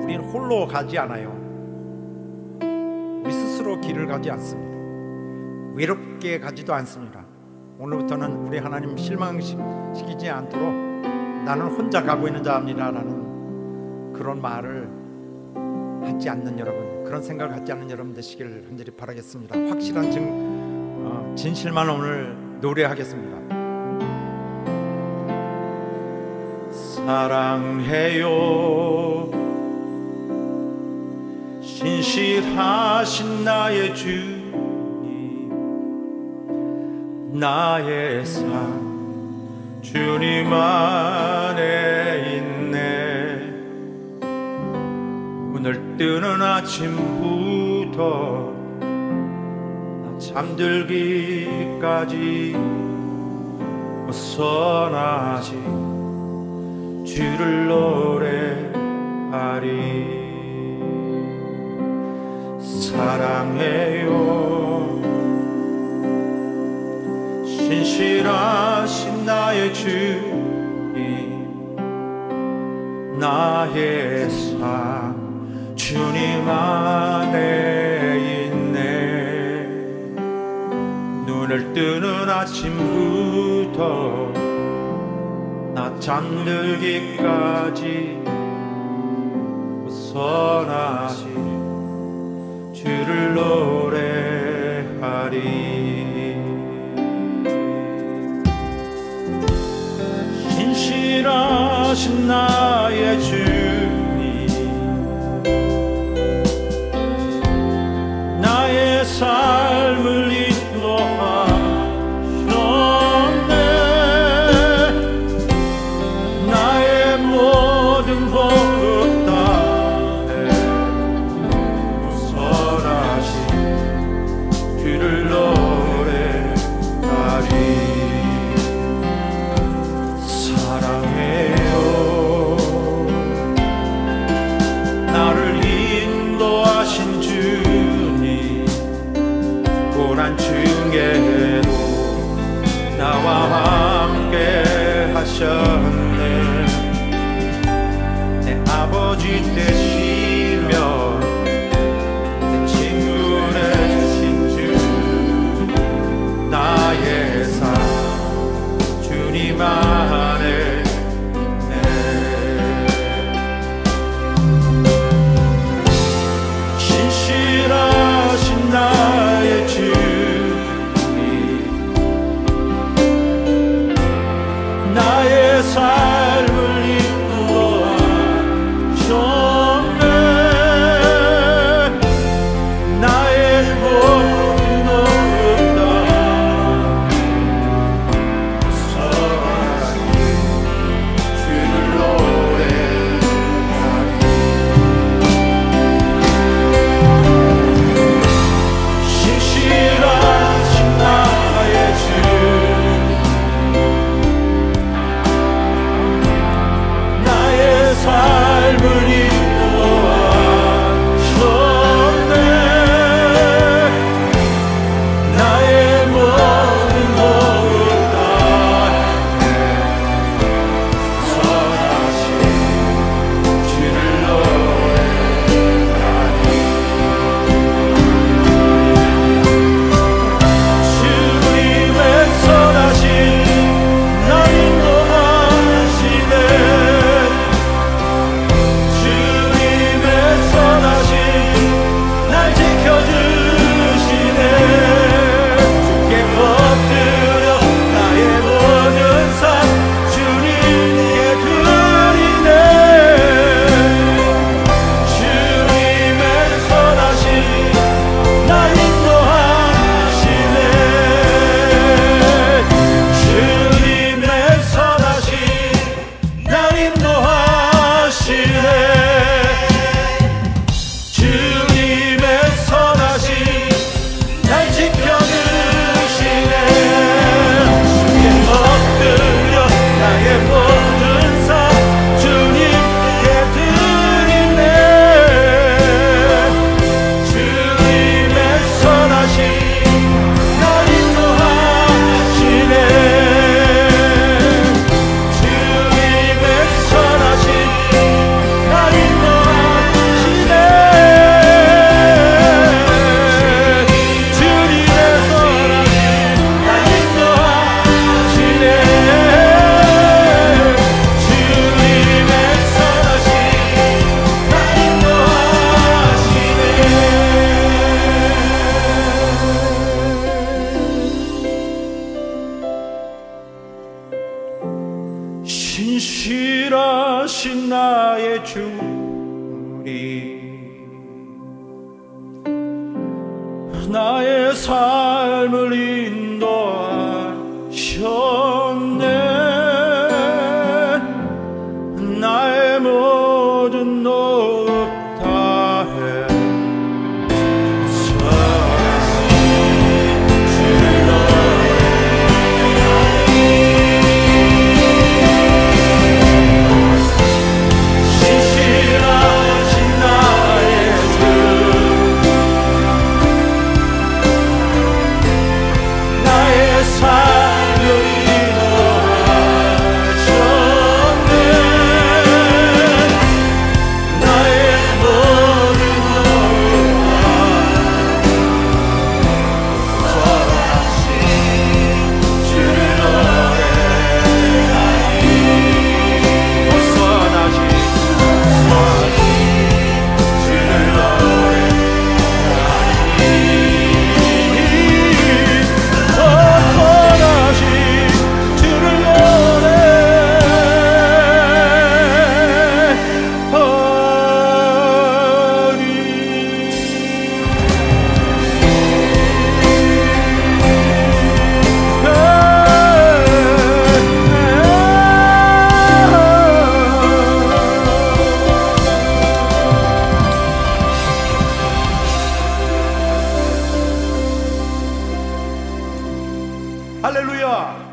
우리는 홀로 가지 않아요. 우리 스스로 길을 가지 않습니다. 외롭게 가지도 않습니다. 오늘부터는 우리 하나님 실망시키지 않도록 나는 혼자 가고 있는 자입니다 라는 그런 말을 하지 않는 여러분, 그런 생각을 갖지 않는 여러분 되시기를 간절히 바라겠습니다. 확실한 진실만 오늘 노래하겠습니다. 사랑해요 신실하신 나의 주님, 나의 삶 주님 안에 있네. 오늘 뜨는 아침부터 나 잠들기까지 벗어나지 주를 노래하리. 사랑해요 신실하신 나의 주님, 나의 삶 주님 안에 있네. 눈을 뜨는 아침부터 나 잠들기까지 벗어나지 주를 노래하리. 신실하신 나의 주님, 나의 삶을 인도하셨네. 나의 모든 복 땅에 벗어나신 주를 노래하리. 사랑해요 나를 인도하신 주님, 고난 중에도 나와 함께 하셨네. 내 아버지 되시며 내 친구 되신 주, 나의 삶 주님 안에 있네. 신실하신 나의 주님, 나의 삶을 인도하셨네. 나의 모든 것 다 벗어나니 신실하신 나의 주님, 나의 삶을 인도하셨네. 나의 모든 노릇 다해 할렐루야.